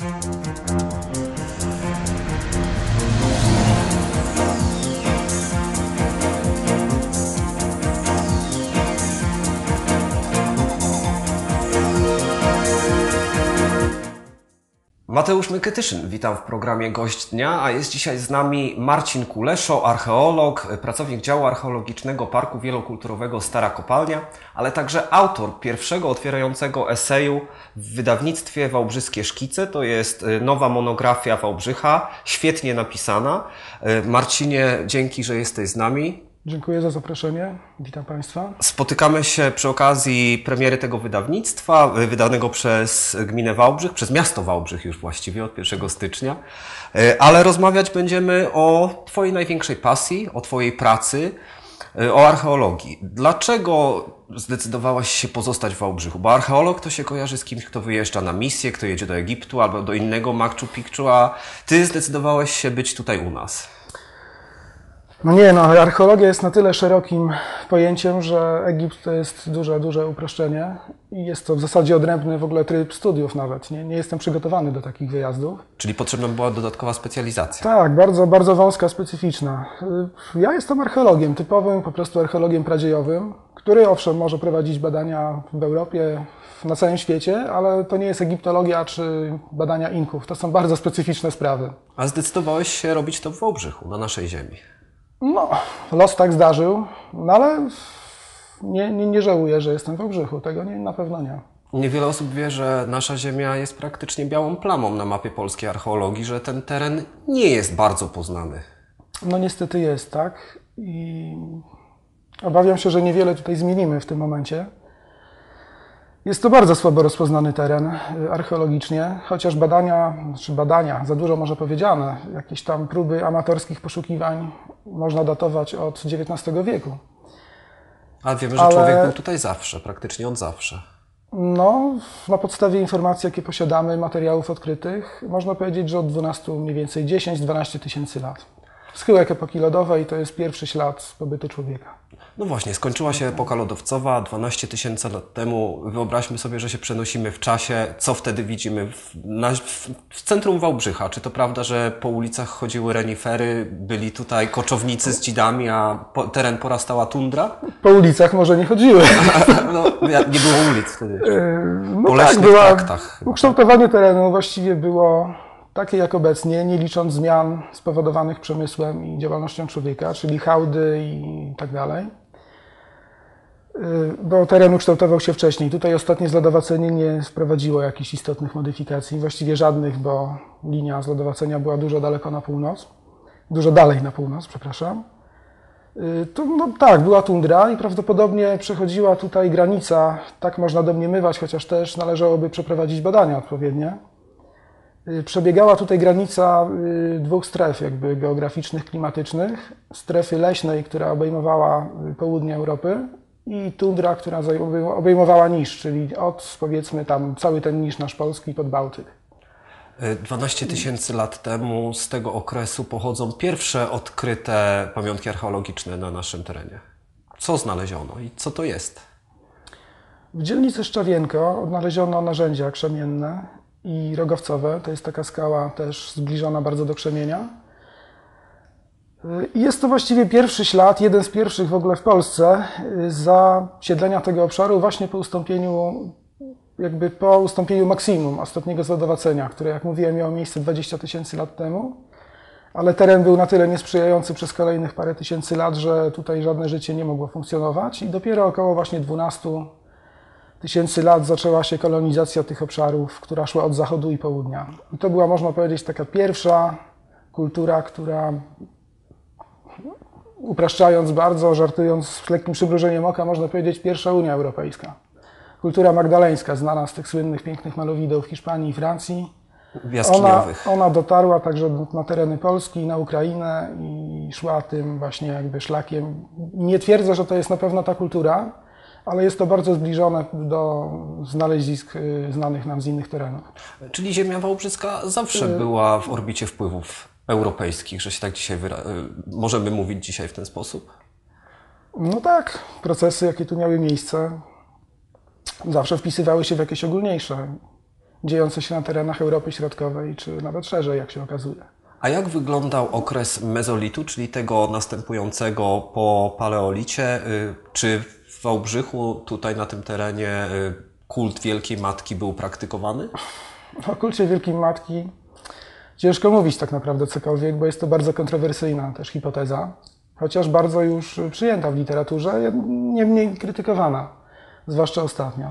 Mateusz Mykytyszyn, witam w programie Gość Dnia, a jest dzisiaj z nami Marcin Kuleszo, archeolog, pracownik działu archeologicznego Parku Wielokulturowego Stara Kopalnia, ale także autor pierwszego otwierającego eseju w wydawnictwie Wałbrzyskie Szkice. To jest nowa monografia Wałbrzycha, świetnie napisana. Marcinie, dzięki, że jesteś z nami. Dziękuję za zaproszenie. Witam Państwa. Spotykamy się przy okazji premiery tego wydawnictwa, wydanego przez gminę Wałbrzych, przez miasto Wałbrzych już właściwie od 1 stycznia. Ale rozmawiać będziemy o Twojej największej pasji, o Twojej pracy, o archeologii. Dlaczego zdecydowałaś się pozostać w Wałbrzychu? Bo archeolog to się kojarzy z kimś, kto wyjeżdża na misję, kto jedzie do Egiptu albo do innego Machu Picchu, a Ty zdecydowałeś się być tutaj u nas. Archeologia jest na tyle szerokim pojęciem, że Egipt to jest duże uproszczenie i jest to w zasadzie odrębny w ogóle tryb studiów nawet. Nie jestem przygotowany do takich wyjazdów. Czyli potrzebna była dodatkowa specjalizacja? Tak, bardzo wąska, specyficzna. Ja jestem archeologiem, typowym po prostu archeologiem pradziejowym, który owszem może prowadzić badania w Europie, na całym świecie, ale to nie jest egiptologia czy badania Inków. To są bardzo specyficzne sprawy. A zdecydowałeś się robić to w Wałbrzychu, na naszej ziemi? Los tak zdarzył, ale nie żałuję, że jestem w Wałbrzychu. Tego na pewno nie. Niewiele osób wie, że nasza ziemia jest praktycznie białą plamą na mapie polskiej archeologii, że ten teren nie jest bardzo poznany. Niestety jest, tak. I obawiam się, że niewiele tutaj zmienimy w tym momencie. Jest to bardzo słabo rozpoznany teren archeologicznie, chociaż badania, za dużo może powiedziane, jakieś tam próby amatorskich poszukiwań można datować od XIX wieku. Ale wiemy, że człowiek był tutaj zawsze, praktycznie od zawsze. Na podstawie informacji, jakie posiadamy, materiałów odkrytych, można powiedzieć, że od 12, mniej więcej 10-12 tysięcy lat. Schyłek epoki lodowej to jest pierwszy ślad pobytu człowieka. No właśnie, skończyła się epoka lodowcowa 12 tysięcy lat temu. Wyobraźmy sobie, że się przenosimy w czasie. Co wtedy widzimy w centrum Wałbrzycha? Czy to prawda, że po ulicach chodziły renifery, byli tutaj koczownicy z dzidami, a teren porastała tundra? Po ulicach może nie chodziły. Nie było ulic wtedy. Po leśnych traktach. Ukształtowanie terenu właściwie było takie jak obecnie, nie licząc zmian spowodowanych przemysłem i działalnością człowieka, czyli hałdy i tak dalej. Bo teren ukształtował się wcześniej. Tutaj ostatnie zlodowacenie nie wprowadziło jakichś istotnych modyfikacji, właściwie żadnych, bo linia zlodowacenia była dużo dalej na północ, przepraszam. Tak, była tundra i prawdopodobnie przechodziła tutaj granica, tak można domniemywać, chociaż też należałoby przeprowadzić badania odpowiednie. Przebiegała tutaj granica dwóch stref jakby geograficznych, klimatycznych. Strefy leśnej, która obejmowała południe Europy i tundra, która obejmowała niż, czyli powiedzmy tam cały ten niż nasz polski pod Bałtyk. 12 tysięcy lat temu z tego okresu pochodzą pierwsze odkryte pamiątki archeologiczne na naszym terenie. Co znaleziono i co to jest? W dzielnicy Szczawienko odnaleziono narzędzia krzemienne i rogowcowe. To jest taka skała też zbliżona bardzo do krzemienia. I jest to właściwie pierwszy ślad, jeden z pierwszych w ogóle w Polsce zasiedlenia tego obszaru właśnie po ustąpieniu maksimum ostatniego zlodowacenia, które, jak mówiłem, miało miejsce 20 tysięcy lat temu. Ale teren był na tyle niesprzyjający przez kolejnych parę tysięcy lat, że tutaj żadne życie nie mogło funkcjonować i dopiero około właśnie 12 tysięcy lat zaczęła się kolonizacja tych obszarów, która szła od zachodu i południa. I to była, można powiedzieć, taka pierwsza kultura, która, upraszczając bardzo, żartując z lekkim przymrużeniem oka, można powiedzieć pierwsza Unia Europejska. Kultura magdaleńska, znana z tych słynnych, pięknych malowideł w Hiszpanii i Francji. Ona dotarła także na tereny Polski, na Ukrainę i szła tym właśnie jakby szlakiem. Nie twierdzę, że to jest na pewno ta kultura, ale jest to bardzo zbliżone do znalezisk znanych nam z innych terenów. Czyli ziemia wałbrzyska zawsze była w orbicie wpływów europejskich, że się tak dzisiaj możemy mówić dzisiaj w ten sposób? No tak, procesy, jakie tu miały miejsce, zawsze wpisywały się w jakieś ogólniejsze. dziejące się na terenach Europy Środkowej, czy nawet szerzej, jak się okazuje. A jak wyglądał okres mezolitu, czyli tego następującego po paleolicie? Czy w Wałbrzychu, tutaj na tym terenie, kult Wielkiej Matki był praktykowany? O kulcie Wielkiej Matki ciężko mówić tak naprawdę cokolwiek, bo jest to bardzo kontrowersyjna też hipoteza, chociaż bardzo już przyjęta w literaturze, niemniej krytykowana, zwłaszcza ostatnio.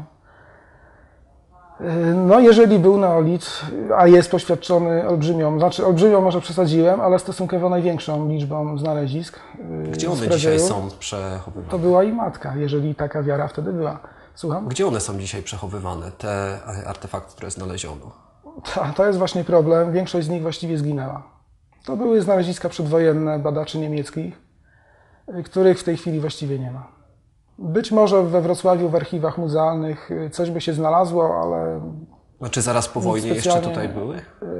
No, jeżeli był neolit, a jest poświadczony olbrzymią może przesadziłem, ale stosunkowo największą liczbą znalezisk. Gdzie one dzisiaj są przechowywane? To była i matka, jeżeli taka wiara wtedy była. Słucham? Gdzie one są dzisiaj przechowywane, te artefakty, które znaleziono? To jest właśnie problem. Większość z nich właściwie zginęła. To były znaleziska przedwojenne badaczy niemieckich, których w tej chwili właściwie nie ma. Być może we Wrocławiu w archiwach muzealnych coś by się znalazło, ale... Znaczy zaraz po wojnie jeszcze tutaj były?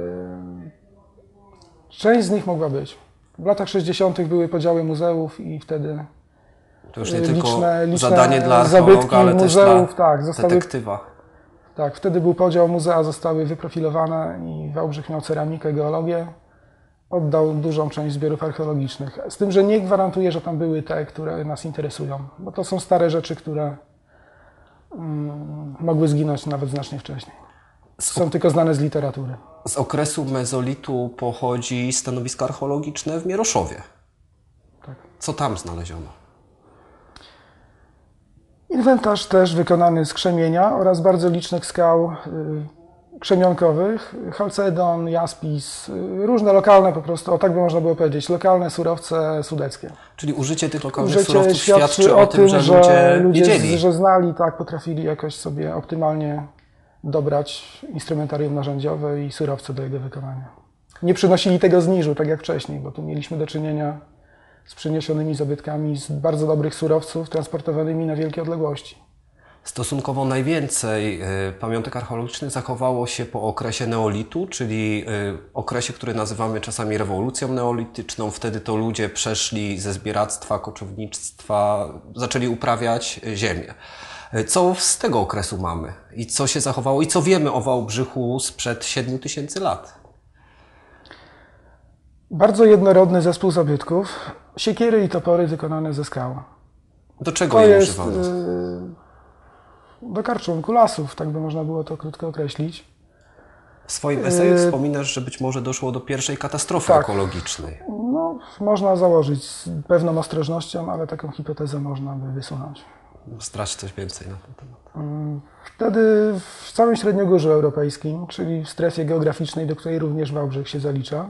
Część z nich mogła być. W latach 60. były podziały muzeów i wtedy to już nie tylko liczne zadanie dla archeologa, ale muzeów, też dla zostały, detektywa. Tak, wtedy był podział, muzea zostały wyprofilowane i Wałbrzych miał ceramikę, geologię. Oddał dużą część zbiorów archeologicznych. Z tym, że nie gwarantuję, że tam były te, które nas interesują, bo to są stare rzeczy, które mogły zginąć nawet znacznie wcześniej. Są tylko znane z literatury. Z okresu mezolitu pochodzi stanowisko archeologiczne w Mieroszowie. Tak. Co tam znaleziono? Inwentarz też wykonany z krzemienia oraz bardzo licznych skał krzemionkowych, chalcedon, jaspis, różne lokalne po prostu, o tak by można było powiedzieć, lokalne surowce sudeckie. Czyli użycie tych lokalnych surowców świadczy o tym, że ludzie wiedzieli. Że znali, tak, potrafili jakoś sobie optymalnie dobrać instrumentarium narzędziowe i surowce do jego wykonania. Nie przynosili tego z niżu, tak jak wcześniej, bo tu mieliśmy do czynienia z przyniesionymi zabytkami z bardzo dobrych surowców transportowanymi na wielkie odległości. Stosunkowo najwięcej pamiątek archeologicznych zachowało się po okresie neolitu, czyli okresie, który nazywamy czasami rewolucją neolityczną. Wtedy to ludzie przeszli ze zbieractwa, koczownictwa, zaczęli uprawiać ziemię. Co z tego okresu mamy? I co się zachowało? I co wiemy o Wałbrzychu sprzed 7000 lat? Bardzo jednorodny zespół zabytków. Siekiery i topory wykonane ze skał. Do czego je używano? Do karczunku lasów, tak by można było to krótko określić. W swoim eseju wspominasz, że być może doszło do pierwszej katastrofy ekologicznej. No, można założyć z pewną ostrożnością, ale taką hipotezę można by wysunąć. Zdradź coś więcej na ten temat. Wtedy w całym Średniogórzu Europejskim, czyli w strefie geograficznej, do której również Wałbrzych się zalicza,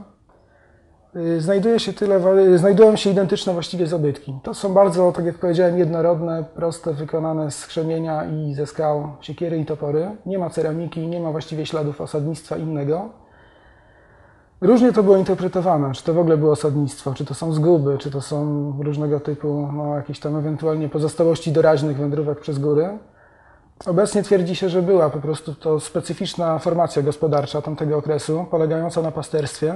znajdują się identyczne właściwie zabytki. To są bardzo, tak jak powiedziałem, jednorodne, proste, wykonane z krzemienia i ze skał siekiery i topory. Nie ma ceramiki, nie ma właściwie śladów osadnictwa innego. Różnie to było interpretowane, czy to w ogóle było osadnictwo, czy to są zguby, czy to są różnego typu jakieś tam ewentualnie pozostałości doraźnych wędrówek przez góry. Obecnie twierdzi się, że była po prostu to specyficzna formacja gospodarcza tamtego okresu, polegająca na pasterstwie.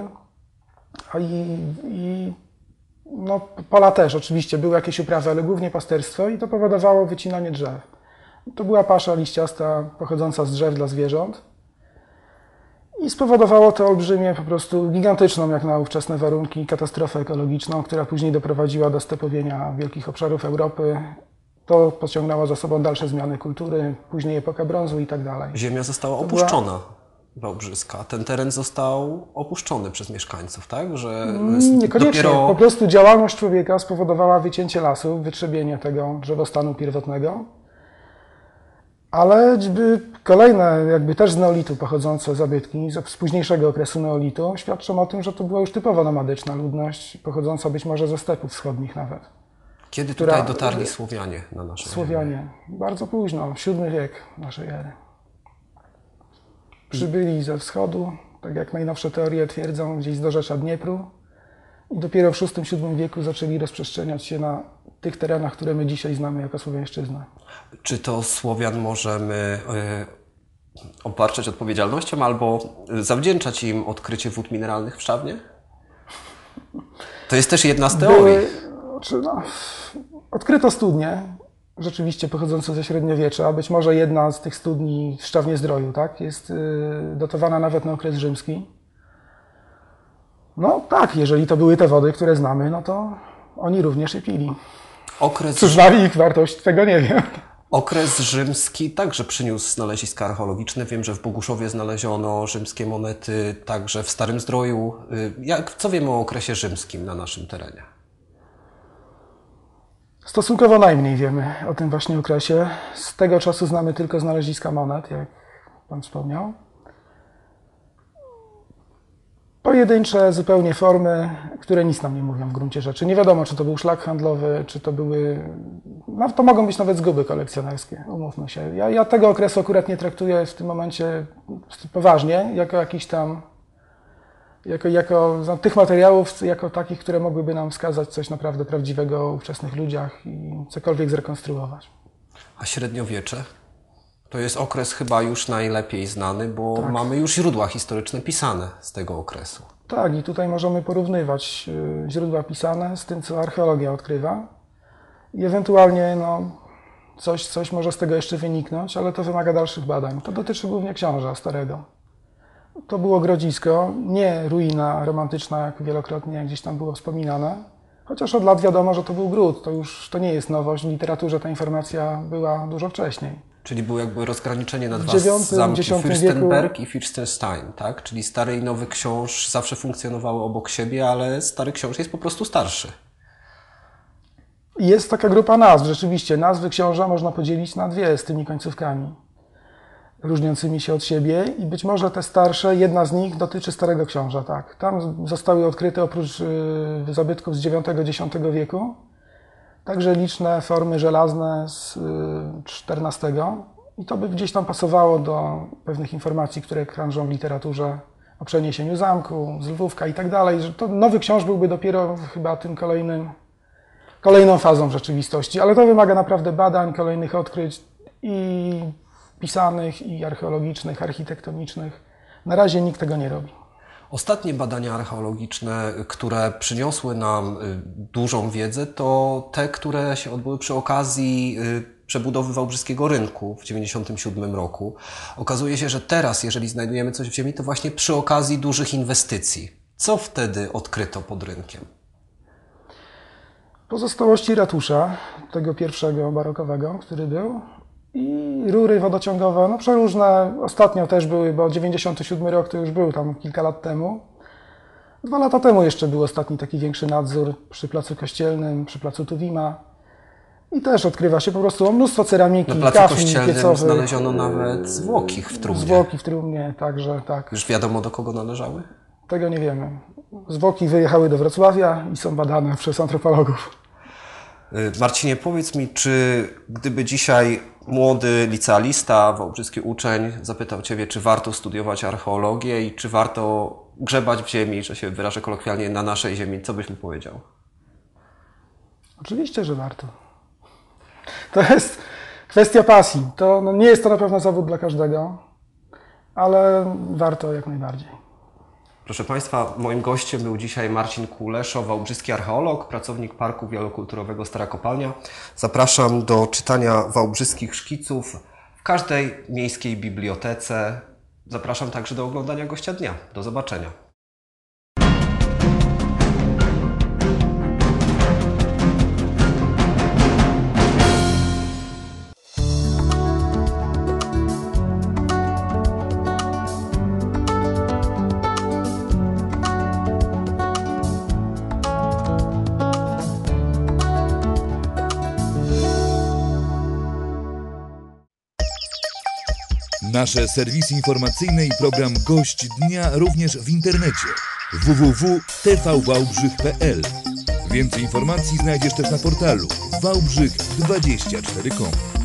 Pola też oczywiście, były jakieś uprawy, ale głównie pasterstwo i to powodowało wycinanie drzew. To była pasza liściasta pochodząca z drzew dla zwierząt i spowodowało to olbrzymie, po prostu gigantyczną jak na ówczesne warunki, katastrofę ekologiczną, która później doprowadziła do stepowienia wielkich obszarów Europy. To pociągnęło za sobą dalsze zmiany kultury, później epoka brązu i tak dalej. Ziemia została opuszczona. Wałbrzyska. Ten teren został opuszczony przez mieszkańców, tak? Że niekoniecznie. Po prostu działalność człowieka spowodowała wycięcie lasów, wytrzebienie tego drzewostanu pierwotnego. Ale kolejne, jakby też z neolitu pochodzące zabytki, z późniejszego okresu neolitu, świadczą o tym, że to była już typowo nomadyczna ludność, pochodząca być może ze stepów wschodnich nawet. Kiedy tutaj dotarli Słowianie na naszą Słowianie. Bardzo późno, VII wiek naszej ery. Przybyli ze wschodu, tak jak najnowsze teorie twierdzą, gdzieś z dorzecza Dniepru i dopiero w VI-VII wieku zaczęli rozprzestrzeniać się na tych terenach, które my dzisiaj znamy jako Słowiańszczyznę. Czy to Słowian możemy obarczać odpowiedzialnością albo zawdzięczać im odkrycie wód mineralnych w Szawnie? To jest też jedna z teorii. Odkryto studnie rzeczywiście pochodzące ze średniowiecza, być może jedna z tych studni w Szczawnie-Zdroju, tak, jest datowana nawet na okres rzymski. No tak, jeżeli to były te wody, które znamy, no to oni również je pili. Czy znali ich wartość, tego nie wiem. Okres rzymski także przyniósł znaleziska archeologiczne. Wiem, że w Boguszowie znaleziono rzymskie monety, także w Starym Zdroju. Co wiemy o okresie rzymskim na naszym terenie? Stosunkowo najmniej wiemy o tym właśnie okresie. Z tego czasu znamy tylko znaleziska monet, jak Pan wspomniał. Pojedyncze zupełnie formy, które nic nam nie mówią w gruncie rzeczy. Nie wiadomo, czy to był szlak handlowy, czy to były... No, to mogą być nawet zguby kolekcjonerskie, umówmy się. Ja tego okresu akurat nie traktuję w tym momencie poważnie, jako jakiś tam... tych materiałów, jako takich, które mogłyby nam wskazać coś naprawdę prawdziwego o ówczesnych ludziach i cokolwiek zrekonstruować. A średniowiecze? To jest okres chyba już najlepiej znany, bo tak. Mamy już źródła historyczne pisane z tego okresu. Tak, i tutaj możemy porównywać źródła pisane z tym, co archeologia odkrywa. I ewentualnie coś może z tego jeszcze wyniknąć, ale to wymaga dalszych badań. To dotyczy głównie książa starego. To było grodzisko, nie ruina romantyczna, jak wielokrotnie gdzieś tam było wspominane. Chociaż od lat wiadomo, że to był gród. To nie jest nowość. W literaturze ta informacja była dużo wcześniej. Czyli było jakby rozgraniczenie na dwa zamki, Fürstenberg i Fürstenstein, tak? Czyli stary i nowy książ zawsze funkcjonowały obok siebie, ale stary książ jest po prostu starszy. Jest taka grupa nazw, rzeczywiście. Nazwy książa można podzielić na dwie z tymi końcówkami różniącymi się od siebie i być może te starsze, jedna z nich dotyczy Starego Książa, tak. Tam zostały odkryte oprócz zabytków z IX-X wieku także liczne formy żelazne z XIV i to by gdzieś tam pasowało do pewnych informacji, które krążą w literaturze o przeniesieniu zamku, z Lwówka i tak dalej, że to nowy książ byłby dopiero chyba tym kolejną fazą rzeczywistości, ale to wymaga naprawdę badań, kolejnych odkryć i pisanych, i archeologicznych, architektonicznych. Na razie nikt tego nie robi. Ostatnie badania archeologiczne, które przyniosły nam dużą wiedzę, to te, które się odbyły przy okazji przebudowy Wałbrzyskiego Rynku w 1997 roku. Okazuje się, że teraz, jeżeli znajdujemy coś w ziemi, to właśnie przy okazji dużych inwestycji. Co wtedy odkryto pod rynkiem? Pozostałości ratusza, tego pierwszego barokowego, który był, i rury wodociągowe, przeróżne. Ostatnio też były, bo 97 rok to już był tam kilka lat temu. 2 lata temu jeszcze był ostatni taki większy nadzór przy Placu Kościelnym, przy Placu Tuwima. I też odkrywa się po prostu mnóstwo ceramiki, na Placu kafli Kościelnym piecowych. Znaleziono nawet zwłoki w trumnie. Zwłoki w trumnie, także tak. Już wiadomo, do kogo należały? Tego nie wiemy. Zwłoki wyjechały do Wrocławia i są badane przez antropologów. Marcinie, powiedz mi, czy gdyby dzisiaj młody licealista, wałbrzyski uczeń zapytał Ciebie, czy warto studiować archeologię i czy warto grzebać w ziemi, że się wyrażę kolokwialnie, na naszej ziemi, co byś mu powiedział? Oczywiście, że warto. To jest kwestia pasji. Nie jest to na pewno zawód dla każdego, ale warto jak najbardziej. Proszę Państwa, moim gościem był dzisiaj Marcin Kuleszo, wałbrzyski archeolog, pracownik Parku Wielokulturowego Stara Kopalnia. Zapraszam do czytania wałbrzyskich szkiców w każdej miejskiej bibliotece. Zapraszam także do oglądania Gościa Dnia. Do zobaczenia. Nasze serwisy informacyjne i program Gość Dnia również w internecie www.tvwałbrzych.pl. Więcej informacji znajdziesz też na portalu wałbrzych24.com.